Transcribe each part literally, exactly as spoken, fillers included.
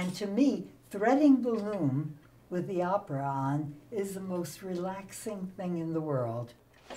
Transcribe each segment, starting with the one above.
And to me, threading the loom with the opera on is the most relaxing thing in the world.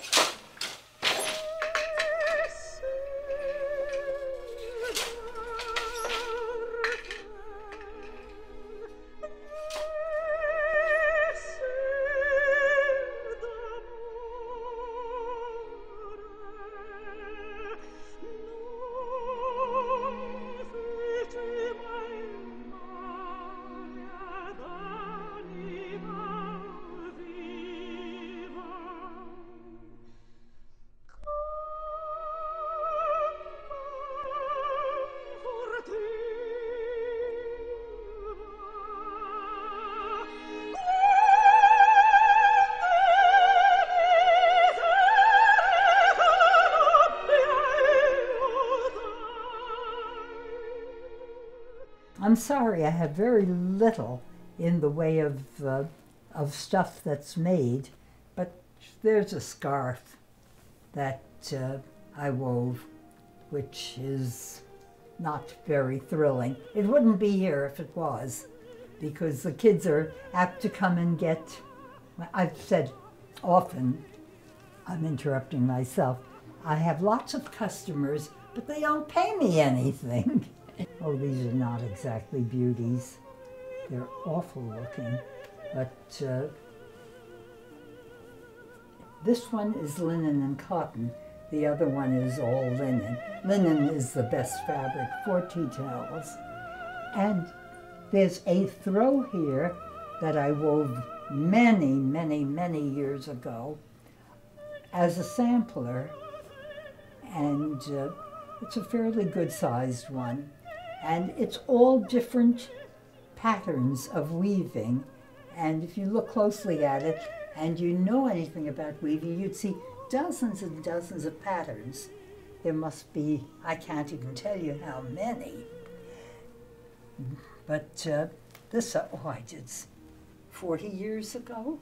I'm sorry, I have very little in the way of, uh, of stuff that's made, but there's a scarf that uh, I wove, which is not very thrilling. It wouldn't be here if it was, because the kids are apt to come and get, I've said often, I'm interrupting myself, I have lots of customers, but they don't pay me anything. Oh, these are not exactly beauties. They're awful looking, but uh, this one is linen and cotton. The other one is all linen. Linen is the best fabric for tea towels. And there's a throw here that I wove many, many, many years ago as a sampler, and uh, it's a fairly good-sized one. And it's all different patterns of weaving. And if you look closely at it and you know anything about weaving, you'd see dozens and dozens of patterns. There must be, I can't even tell you how many. But uh, this, uh, oh, I did forty years ago.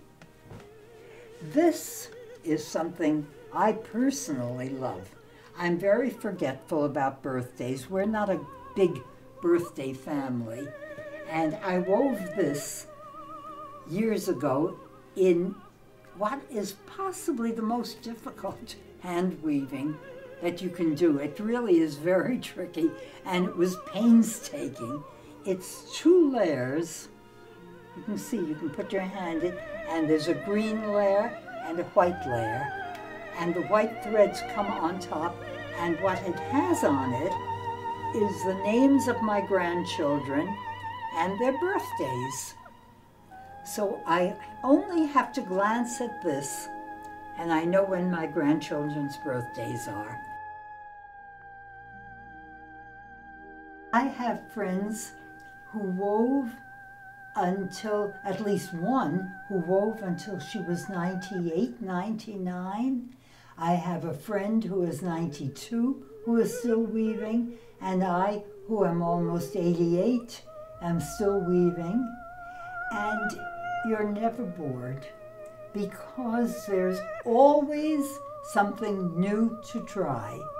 This is something I personally love. I'm very forgetful about birthdays. We're not a big birthday family, and I wove this years ago in what is possibly the most difficult hand weaving that you can do. It really is very tricky, and it was painstaking. It's two layers. You can see, you can put your hand in, and there's a green layer and a white layer, and the white threads come on top, and what it has on it is the names of my grandchildren and their birthdays. So I only have to glance at this and I know when my grandchildren's birthdays are. I have friends who wove until, at least one, who wove until she was ninety-eight, ninety-nine. I have a friend who is ninety-two who is still weaving, and I, who am almost eighty-eight, am still weaving. And you're never bored because there's always something new to try.